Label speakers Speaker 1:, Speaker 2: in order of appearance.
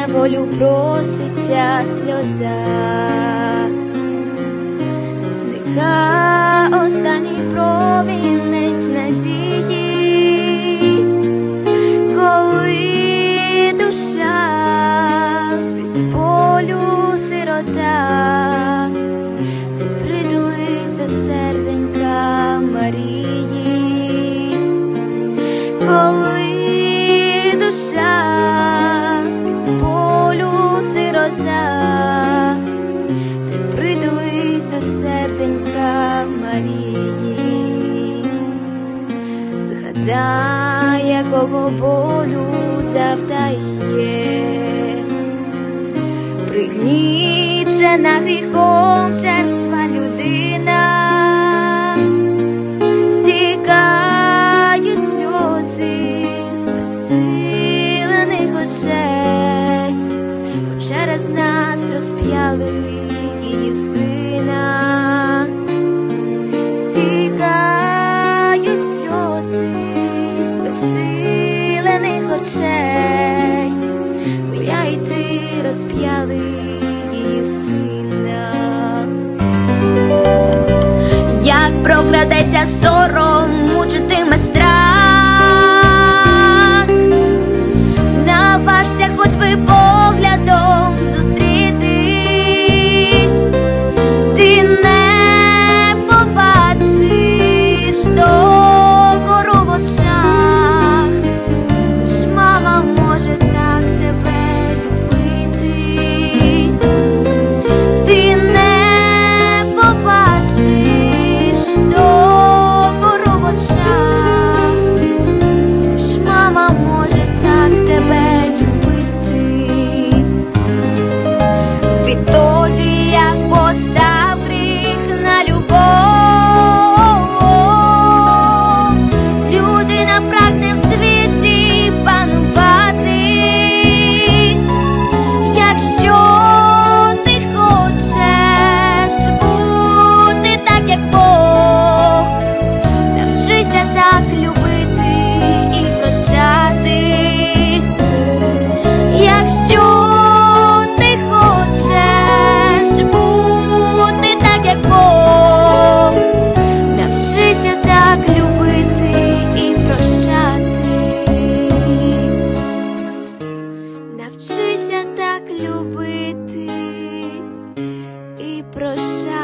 Speaker 1: на волю проситься сльоза, зникає останній промінець надії, коли душа від болю сирота, ти притулись до серденька Марії, коли душа від болю сирота, ти притулись до серденька Марії, згадай, якого болю завдає пригнічена гріхом черства людина, стікають сльози з безсилених очей, бо через нас розп'яли її сина, стікають сльози з безсилених очей, бо я і ти розп'яли її сина. Як прокрадеться сором, мучитиме страх, наважся хоч би поглядом зустрітись, ти не побачиш докору в очах, лиш мама може так тебе любити, ти не побачиш докору в очах, лиш мама може так тебе любити. Відтоді, як постав гріх на любов, людина прагне в світі панувати. Якщо ти хочеш бути так, як Бог, навчися так любити і прощати. Якщо ти хочеш бути так, як Бог, навчися так любити і прощати. Навчися так любити і прощати.